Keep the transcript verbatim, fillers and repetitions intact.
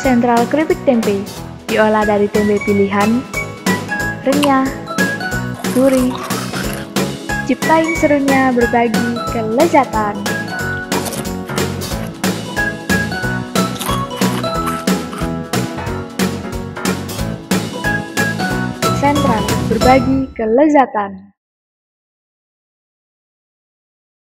Sentral keripik tempe diolah dari tempe pilihan, renyah, gurih. Ciptain serunya berbagi kelezatan. Sentral berbagi kelezatan.